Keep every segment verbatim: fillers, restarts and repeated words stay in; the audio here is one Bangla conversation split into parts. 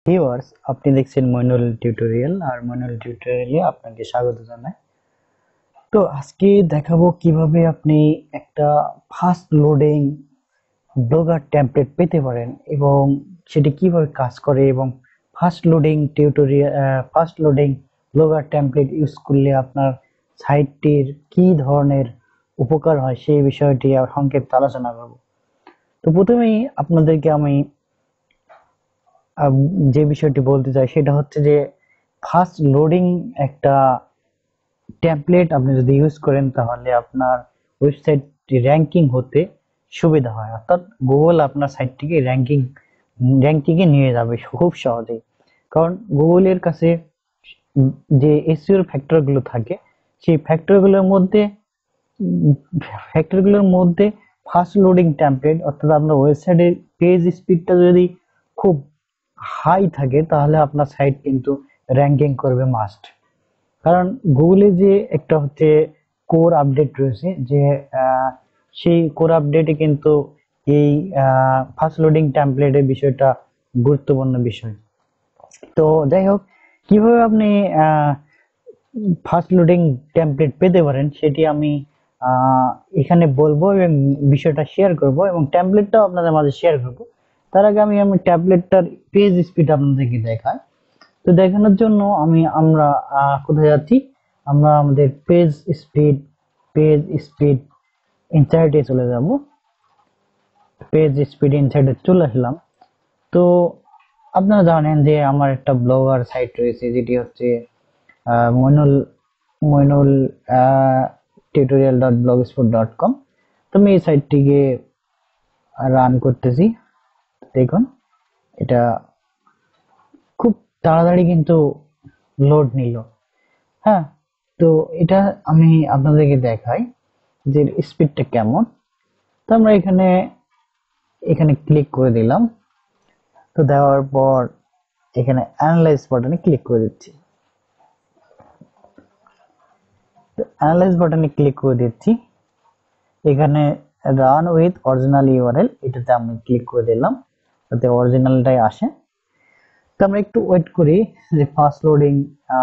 ভিউয়ার্স, আপনি দেখছেন মইনুল টিউটোরিয়াল আর মইনুল টিউটোরিয়ালে আপনাকে স্বাগত জানাই। তো আজকে দেখাবো কিভাবে আপনি একটা ফাস্ট লোডিং ব্লগার টেমপ্লেট পেতে পারেন এবং সেটি কিভাবে কাজ করে এবং fast loading tutorial fast loading blogger template use করলে আপনার সাইটটির কি ধরনের উপকার হয় সেই বিষয়টি সংক্ষিপ্ত আলোচনা করব। তো প্রথমেই আপনাদেরকে আমি যে বিষয়টি বলতে চাই সেটা হচ্ছে যে ফাস্ট লোডিং একটা টেমপ্লেট আপনি যদি ইউজ করেন তাহলে আপনার ওয়েবসাইটটি র্যাঙ্কিং হতে সুবিধা হয়, অর্থাৎ গুগল আপনার সাইটটিকে র্যাঙ্কিং র্যাঙ্কিংয়ে নিয়ে যাবে খুব সহজেই। কারণ গুগলের কাছে যে এসইওর ফ্যাক্টরগুলো থাকে সেই ফ্যাক্টরগুলোর মধ্যে ফ্যাক্টরগুলোর মধ্যে ফাস্ট লোডিং টেমপ্লেট অর্থাৎ আপনার ওয়েবসাইটের পেজ স্পিডটা যদি খুব হাই থাকে তাহলে আপনার সাইট কিন্তু র্যাঙ্কিং করবে মাস্ট। কারণ গুগলে যে একটা হচ্ছে কোর আপডেট রয়েছে, যে সেই কোর আপডেটে কিন্তু এই ফাস্ট লোডিং টেমপ্লেটের বিষয়টা গুরুত্বপূর্ণ বিষয়। তো যাই হোক, কিভাবে আপনি ফাস্ট লোডিং টেমপ্লেট পেতে পারেন সেটি আমি এখানে বলবো এবং বিষয়টা শেয়ার করব এবং টেমপ্লেটটাও আপনাদের মাঝে শেয়ার করব। তার আগে আমি আমি ট্যাবলেটটার পেজ স্পিড আপনাদেরকে দেখাই। তো দেখানোর জন্য আমি আমরা কোথায় যাচ্ছি, আমরা আমাদের পেজ স্পিড পেজ স্পিড ইনসাইটে চলে যাব। পেজ স্পিড ইনসাইটে চলে আসলাম। তো আপনারা জানেন যে আমার একটা ব্লগার সাইট রয়েছে যেটি হচ্ছে Moinul Moinul tutorial dot blogspot dot com. তো আমি এই সাইটটিকে রান করতেছি। দেখুন, এটা খুব তাড়াতাড়ি কিন্তু লোড নিল। হ্যাঁ, তো এটা আমি আপনাদেরকে দেখাই যে স্পিডটা কেমন। তো আমরা এখানে এখানে ক্লিক করে দিলাম। তো দেওয়ার পর এখানে অ্যানালাইজ বাটনে ক্লিক করে দিচ্ছি। তো অ্যানালাইজ বাটনে ক্লিক করে দিচ্ছি। এখানে রান উইথ অরিজিনাল ইউআরএল এটাতে আমি ক্লিক করে দিলাম যাতে অরিজিনালটাই আসে। তো আমরা একটু ওয়েট করি যে ফাস্ট লোডিং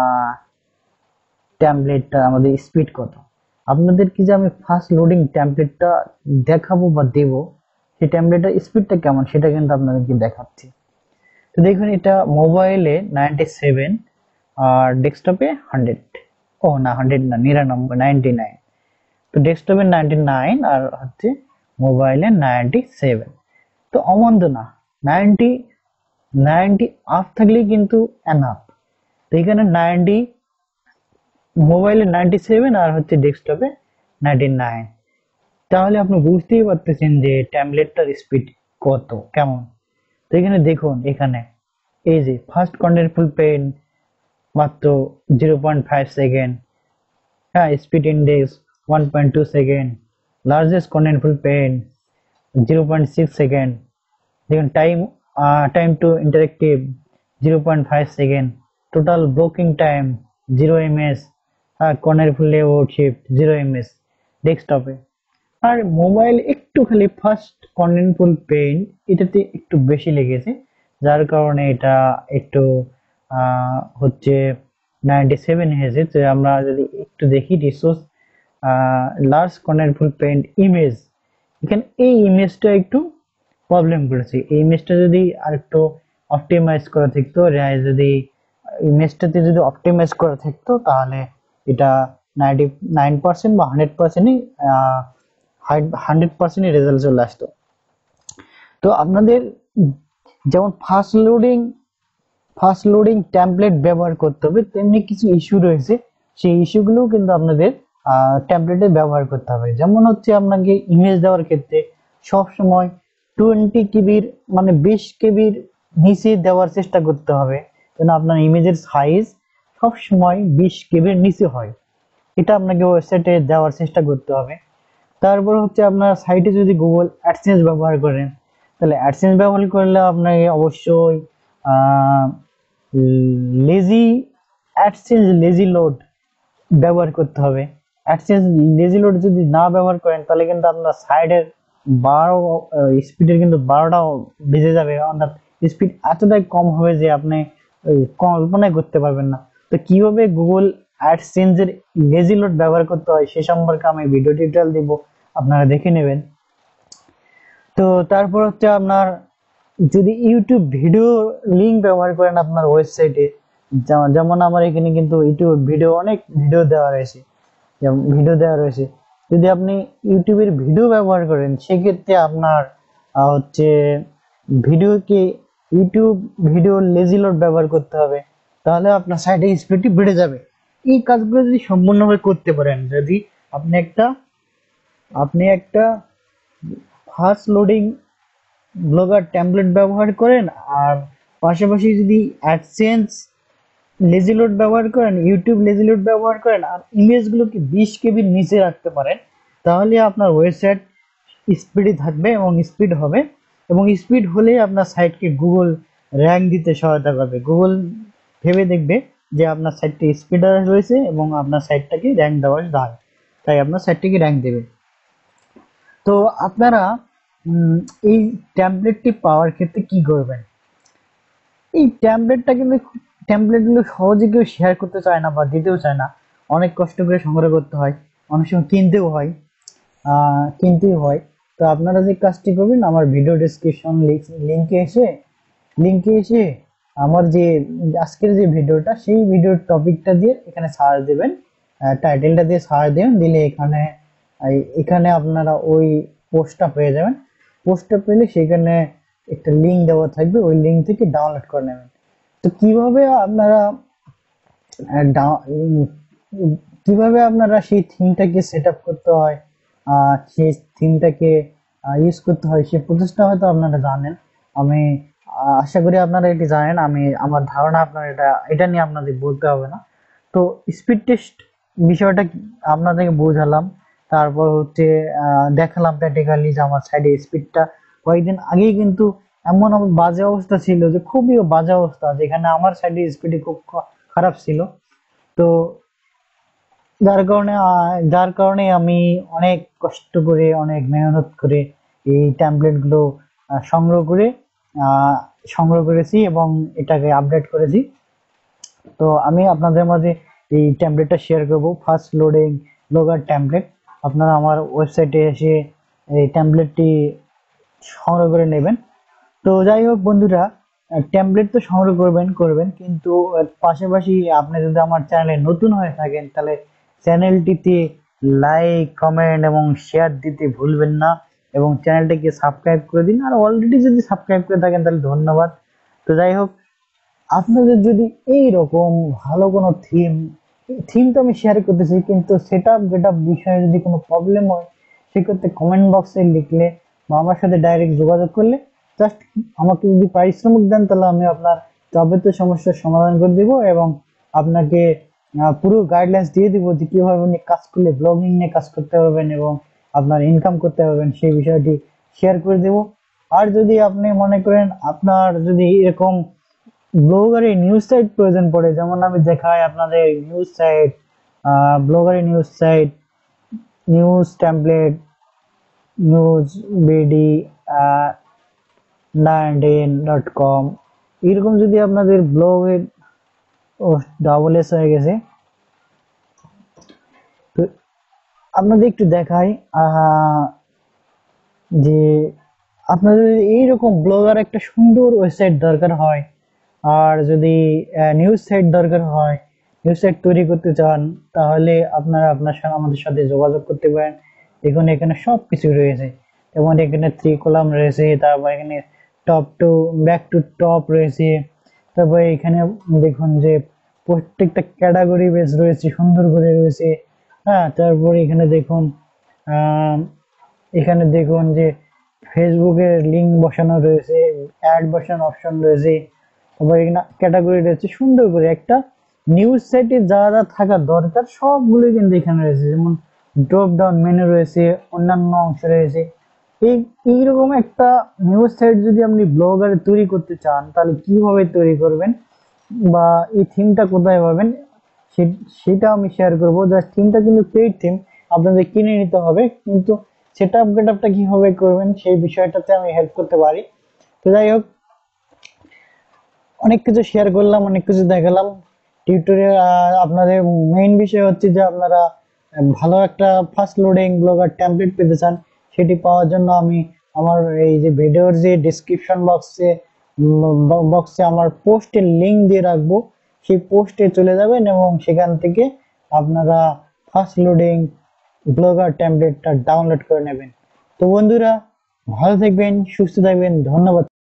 টেমপ্লেটটা আমাদের স্পিড কত। আপনাদের কি যে আমি ফাস্ট লোডিং টেমপ্লেটটা দেখাবো বা দেব সেই টেমপ্লেটের স্পিডটা কেমন সেটা কিন্তু আপনাদেরকে দেখাচ্ছি। তো দেখুন, এটা মোবাইলে নাইনটি সেভেন আর ডেস্কটপে হান্ড্রেড। ও না, হান্ড্রেড না, নিরানব্বই, নাইনটি নাইন। তো ডেস্কটপে নাইনটি নাইন আর হচ্ছে মোবাইলে নাইনটি সেভেন। তো অমন্দ না, নাইনটি নাইনটি আপ থাকলেই কিন্তু এনাফ। তো এখানে নাইনটি মোবাইলে নাইনটি সেভেন আর হচ্ছে ডেস্কটপে নাইনটি নাইন। তাহলে আপনি বুঝতেই পারতেছেন যে ট্যাবলেটটার স্পিড কত কেমন। তো এখানে দেখুন, এখানে এই যে ফার্স্ট কন্টেন্টফুল পেন মাত্র জিরো পয়েন্ট ফাইভ সেকেন্ড, হ্যাঁ, speed index one point two second, largest contentful paint zero point six second. দেখুন time time to interactive zero point five second, total blocking time zero ms, contentful layout shift zero ms ডেস্কটপে। আর মোবাইল একটু খালি ফার্স্ট কন্টেন্টফুল পেন এটাতে একটু বেশি লেগেছে, যার কারণে এটা একটু হচ্ছে নাইনটি সেভেন হয়েছে। তো আমরা যদি একটু দেখি resource large contentful paint image, এখানে এই ইমেজটা একটু প্রবলেম করেছে। এই ইমেজটা যদি আর একটু অপটিমাইজ করা থাকতো, যদি ইমেজটাতে যদি অপটিমাইজ করা থাকতো তাহলে এটা নাইনটি নাইন পার্সেন্ট বা হান্ড্রেড পার্সেন্টই হান্ড্রেড পার্সেন্টই রেজাল্ট চলে আসতো। তো আপনাদের যেমন fast loading fast loading template ব্যবহার করতে হবে, তেমনি কিছু ইস্যু রয়েছে, সেই ইস্যুগুলো কিন্তু আপনাদের টেমপ্লেটে ব্যবহার করতে হবে। যেমন হচ্ছে আপনাকে ইমেজ দেওয়ার ক্ষেত্রে সব সময় টোয়েন্টি কেবির মানে বিশ কেবির নিচে দেওয়ার চেষ্টা করতে হবে, যেন আপনার ইমেজের সাইজ সব সময় বিশ কেবির নিচে হয়। এটা আপনাকে ওয়েবসাইটে দেওয়ার চেষ্টা করতে হবে। তারপর হচ্ছে আপনার সাইটে যদি গুগল অ্যাডসেন্স ব্যবহার করেন তাহলে অ্যাডসেন্স ব্যবহার করলে আপনাকে অবশ্যই লেজি অ্যাডসেন্স লেজি লোড ব্যবহার করতে হবে। অ্যাডসেন্স লেজি লোড যদি না ব্যবহার করেন তাহলে কিন্তু আপনার সাইটের বারো স্পিডের কিন্তু বারোটাও বেজে যাবে, অর্থাৎ স্পিড এতটাই কম হবে যে আপনি কল্পনাই করতে পারবেন না। তো কিভাবে গুগল অ্যাডসেন্স এর লেজি লোড ব্যবহার করতে হয় সে সম্পর্কে আমি ভিডিও টিউটোরিয়াল দিব, আপনারা দেখে নেবেন। তো তারপর হচ্ছে আপনার যদি ইউটিউব ভিডিও লিংক ব্যবহার করেন আপনার ওয়েবসাইটে, যেমন আমার এখানে কিন্তু ইউটিউব ভিডিও অনেক ভিডিও দেওয়া রয়েছে, যেমন ভিডিও দেওয়া রয়েছে যদি আপনি ইউটিউবের ভিডিও ব্যবহার করেন সেক্ষেত্রে আপনার হচ্ছে ভিডিওকে ইউটিউব ভিডিও লেজি লোড ব্যবহার করতে হবে, তাহলে আপনার সাইটের স্পিডটি বেড়ে যাবে। এই কাজগুলো যদি সম্পূর্ণভাবে করতে পারেন, যদি আপনি একটা আপনি একটা ফাস্ট লোডিং ব্লগার টেমপ্লেট ব্যবহার করেন আর পাশাপাশি যদি অ্যাডসেন্স লেজি লোড ব্যবহার করেন, ইউটিউব লেজি লোড ব্যবহার করেন আর ইমেজগুলোকে বিশ কেবির নিচে রাখতে পারেন, তাহলে আপনার ওয়েবসাইট স্পিডই থাকবে এবং স্পিড হবে, এবং স্পিড হলে আপনার সাইটকে গুগল র্যাঙ্ক দিতে সহায়তা করবে। গুগল ভেবে দেখবে যে আপনার সাইটটি স্পিড রয়েছে এবং আপনার সাইটটাকে র্যাঙ্ক দেওয়ার দায়, তাই আপনার সাইটটিকে র্যাঙ্ক দেবে। তো আপনারা এই ট্যাম্পলেটটি পাওয়ার ক্ষেত্রে কি করবেন? এই ট্যাম্পলেটটা কিন্তু ট্যাম্পলেটগুলো সহজে কেউ শেয়ার করতে চায় না বা দিতেও চায় না, অনেক কষ্ট করে সংগ্রহ করতে হয়, অনেক সময় কিনতেও হয় কিনতেই হয়। তো আপনারা যে কাজটি করবেন, আমার ভিডিও ডেসক্রিপশন লিঙ্কে এসে লিঙ্কে এসে আমার যে আজকের যে ভিডিওটা সেই ভিডিওর টপিকটা দিয়ে এখানে সার্চ দেবেন, টাইটেলটা দিয়ে সার্চ দেবেন, দিলে এখানে এখানে আপনারা ওই পোস্টটা পেয়ে যাবেন। পোস্টটা পেলে সেখানে একটা লিঙ্ক দেওয়া থাকবে, ওই লিঙ্ক থেকে ডাউনলোড করে নেবেন। তো কিভাবে আপনারা কিভাবে আপনারা সেই থিমটাকে সেট আপ করতে হয়, সেই থিমটাকে ইউজ করতে হয় সেই প্রসেসটা হয়তো আপনারা জানেন, আমি আশা করি আপনারা এটি জানেন। আমি আমার ধারণা আপনারা এটা এটা নিয়ে আপনাদের বলতে হবে না। তো স্পিড টেস্ট বিষয়টা আপনাদেরকে বোঝালাম, তারপর হচ্ছে দেখালাম প্র্যাকটিক্যালি যে আমার সাইডে স্পিডটা কয়েকদিন আগেই কিন্তু এমন বাজে অবস্থা ছিল যে খুবই বাজে অবস্থা, যেখানে আমার সাইডে স্পিডে খুব খারাপ ছিল। তো যার কারণে যার কারণে আমি অনেক কষ্ট করে অনেক মেহনত করে এই ট্যাম্পলেটগুলো সংগ্রহ করে সংগ্রহ করেছি এবং এটাকে আপডেট করেছি। তো আমি আপনাদের মাঝে এই ট্যাম্পলেটটা শেয়ার করব, ফাস্ট লোডিং ব্লগার ট্যাম্পলেট। আপনারা আমার ওয়েবসাইটে এসে এই ট্যাম্পলেটটি সংগ্রহ করে নেবেন। তো যাই হোক বন্ধুরা, ট্যাম্পলেট তো সংগ্রহ করবেন করবেন কিন্তু পাশাপাশি আপনি যদি আমার চ্যানেলে নতুন হয়ে থাকেন তাহলে চ্যানেলটিতে লাইক কমেন্ট এবং শেয়ার দিতে ভুলবেন না, এবং চ্যানেলটিকে সাবস্ক্রাইব করে দিন। আর অলরেডি যদি সাবস্ক্রাইব করে থাকেন তাহলে ধন্যবাদ। তো যাই হোক, আপনাদের যদি এই রকম ভালো কোনো থিম থিম তো আমি শেয়ার করতেছি, কিন্তু সেটা যেটা বিষয়ে যদি কোনো প্রবলেম হয় সেক্ষেত্রে কমেন্ট বক্সে লিখলে বা আমার সাথে ডাইরেক্ট যোগাযোগ করলে, জাস্ট আমাকে যদি পারিশ্রমিক দেন তাহলে আমি আপনার যাবতীয় সমস্যার সমাধান করে দিব এবং আপনাকে পুরো গাইডলাইন্স দিয়ে দিব যে কিভাবে আপনি কাজ করলে ব্লগিং নিয়ে কাজ করতে পারবেন এবং আপনার ইনকাম করতে পারবেন, সেই বিষয়টি শেয়ার করে দেব। আর যদি আপনি মনে করেন আপনার যদি এরকম ব্লগারের নিউজ সাইট প্রয়োজন পড়ে, যেমন আমি দেখাই আপনাদের নিউজ সাইট, ব্লগারের news site, news template, news BD nineteen dot com, এরকম যদি আপনাদের ব্লগের ও ডাবল এস হয়ে গেছে, তো আপনাদের একটু দেখাই যে আপনাদের এইরকম ব্লগার একটা সুন্দর ওয়েবসাইট দরকার হয়, আর যদি নিউজ সাইট দরকার হয়, নিউজ সাইট তৈরি করতে চান, তাহলে আপনারা আপনার সাথে আমাদের সাথে যোগাযোগ করতে পারেন। দেখুন এখানে সব কিছু রয়েছে, যেমন এখানে থ্রি কলাম রয়েছে, তারপর এখানে top to back to top রয়েছে, তারপরে এখানে দেখুন যে প্রত্যেকটা ক্যাটাগরি বেস রয়েছে, সুন্দর করে রয়েছে। হ্যাঁ, তারপরে এখানে দেখুন এখানে দেখুন যে ফেসবুকের লিঙ্ক বসানো রয়েছে, অ্যাড বসানোর অপশন রয়েছে, তারপর এখানে ক্যাটাগরি রয়েছে। সুন্দর করে একটা নিউজ সাইটে যা যা থাকা দরকার সবগুলোই কিন্তু এখানে রয়েছে, যেমন ড্রপ ডাউন মেনু রয়েছে, অন্যান্য অংশ রয়েছে। এই এইরকম একটা নিউজ সাইট যদি আপনি ব্লগারে তৈরি করতে চান তাহলে কিভাবে তৈরি করবেন বা এই থিমটা কোথায় পাবেন সেটা আমি শেয়ার করবো। জাস্ট থিমটা কিন্তু পেইড থিম, আপনাদের কিনে নিতে হবে, কিন্তু সেটআপ গেটআপটা কিভাবে করবেন সেই বিষয়টাতে আমি হেল্প করতে পারি। তো যাই হোক, অনেক কিছু শেয়ার করলাম, অনেক কিছু দেখালাম টিউটোরিয়াল। আপনাদের মেইন বিষয় হচ্ছে যে আপনারা ভালো একটা ফাস্ট লোডিং ব্লগার টেমপ্লেট পেতে চান। সেটি পাওয়ার জন্য আমি আমার এই যে ভিডিওর যে ডেসক্রিপশন বক্সে বক্সে আমার পোস্টের লিঙ্ক দিয়ে রাখবো, সেই পোস্টে চলে যাবেন এবং সেখান থেকে আপনারা ফাস্ট লোডিং ব্লগার টেমপ্লেটটা ডাউনলোড করে নেবেন। তো বন্ধুরা, ভালো থাকবেন, সুস্থ থাকবেন, ধন্যবাদ।